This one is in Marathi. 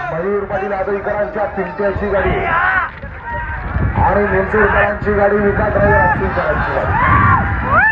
मयूर पाटील आदईकरांच्या पिंट्याची गाडी आणि निंचूरकरांची गाडी विकासराव रामसिंगकरांची गाडी